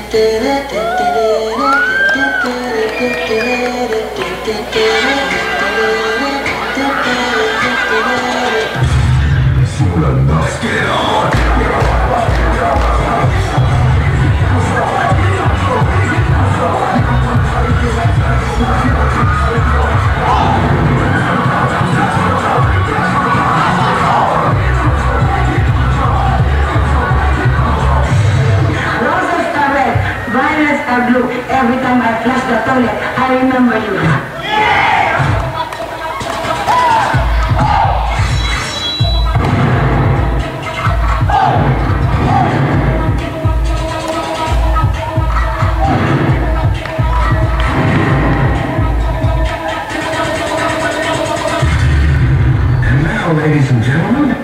Every time I flush the toilet, I remember you. And now, ladies and gentlemen,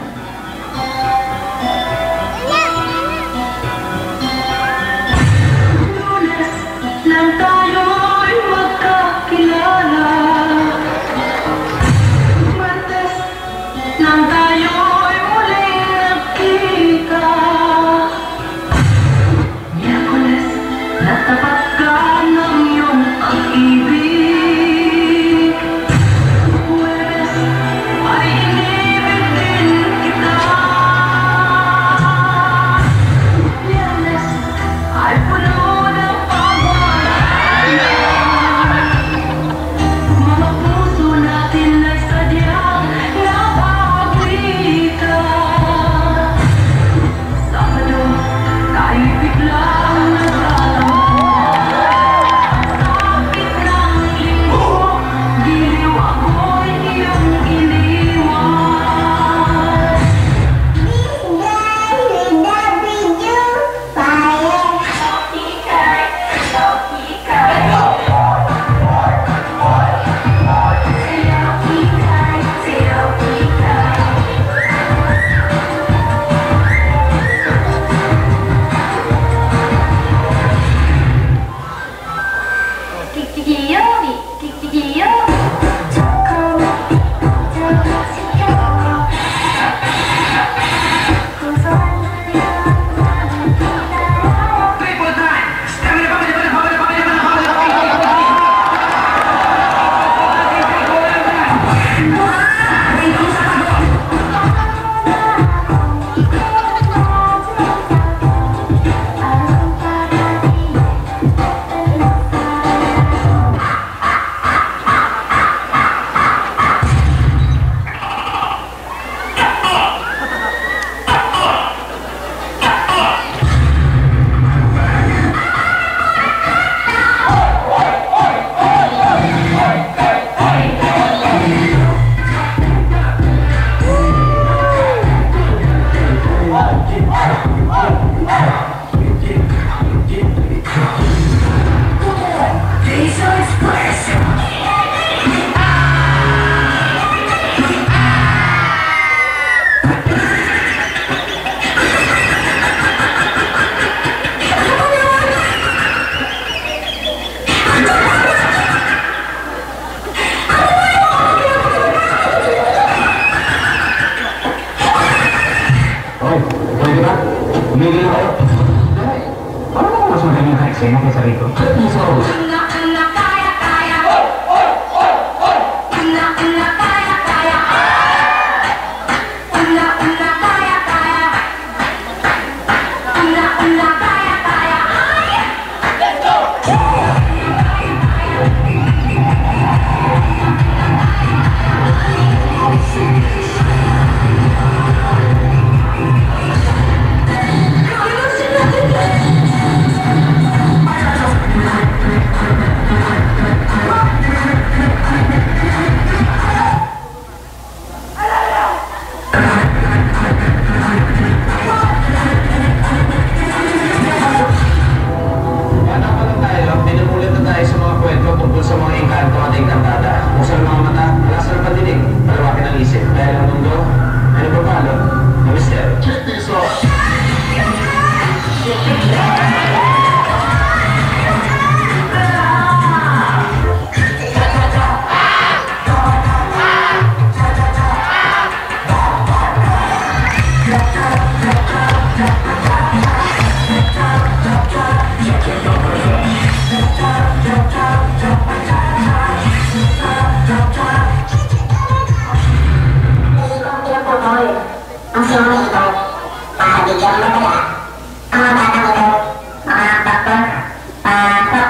Hoy, ang sino ito? Bigyan mo kaya? Ang mga batang ito, mga bakton, patok.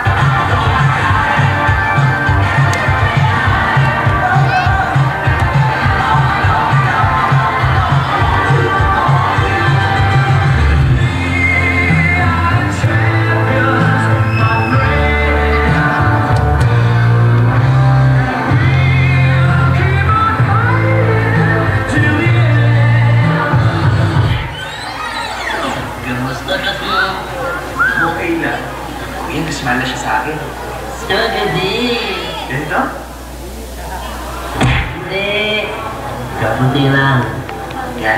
Okay lang. Kuya, nasmala siya sa akin. Hindi. Ganito? Hindi. Kabuti lang. Yan.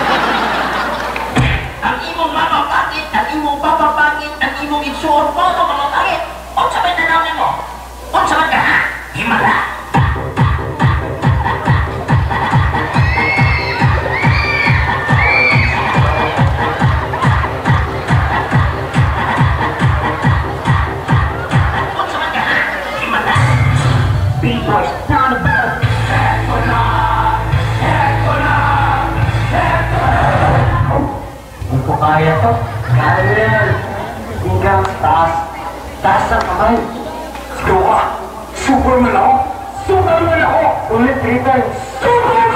Ang imong mama pangit, ang imong papa pangit, ang imong igsuon mo ito mga pangit. Unsa may tanawin mo? Unsa man ka ha? Himala. Unsa man ka ha? Himala. B-boys, not about. Hindi ko kaya to. Kaya yan. Hinggang taas. Taas ang kamay. Sigaw ka. Superman ako. Superman ako. Ulit 3 times. Superman!